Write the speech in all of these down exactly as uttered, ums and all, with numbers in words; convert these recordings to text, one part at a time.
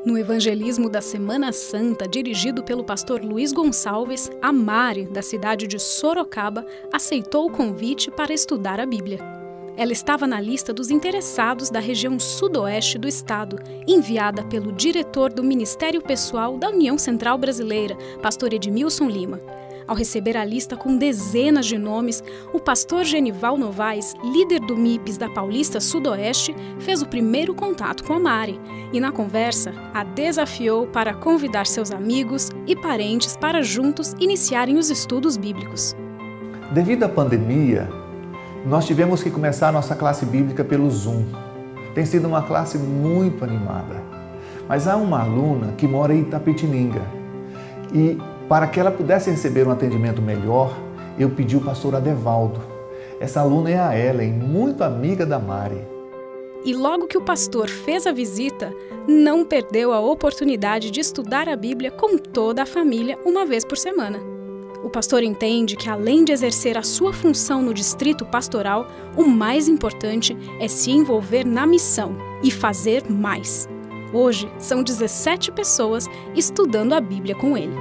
No evangelismo da Semana Santa, dirigido pelo pastor Luiz Gonçalves, a Mari, da cidade de Sorocaba, aceitou o convite para estudar a Bíblia. Ela estava na lista dos interessados da região sudoeste do estado, enviada pelo diretor do Ministério Pessoal da União Central Brasileira, pastor Edmilson Lima. Ao receber a lista com dezenas de nomes, o pastor Genival Novaes, líder do M I P S da Paulista Sudoeste, fez o primeiro contato com a Mari e, na conversa, a desafiou para convidar seus amigos e parentes para juntos iniciarem os estudos bíblicos. Devido à pandemia, nós tivemos que começar a nossa classe bíblica pelo Zoom. Tem sido uma classe muito animada. Mas há uma aluna que mora em Itapetininga e, para que ela pudesse receber um atendimento melhor, eu pedi o pastor Adevaldo. Essa aluna é a Ellen, muito amiga da Mari. E logo que o pastor fez a visita, não perdeu a oportunidade de estudar a Bíblia com toda a família uma vez por semana. O pastor entende que, além de exercer a sua função no distrito pastoral, o mais importante é se envolver na missão e fazer mais. Hoje, são dezessete pessoas estudando a Bíblia com ele.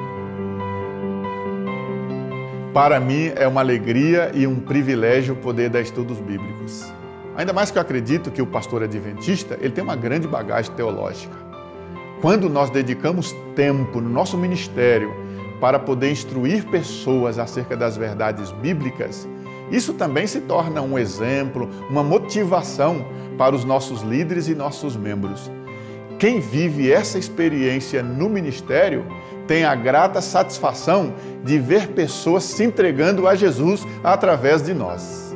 Para mim é uma alegria e um privilégio poder dar estudos bíblicos. Ainda mais que eu acredito que o pastor adventista ele tem uma grande bagagem teológica. Quando nós dedicamos tempo no nosso ministério para poder instruir pessoas acerca das verdades bíblicas, isso também se torna um exemplo, uma motivação para os nossos líderes e nossos membros. Quem vive essa experiência no ministério tem a grata satisfação de ver pessoas se entregando a Jesus através de nós.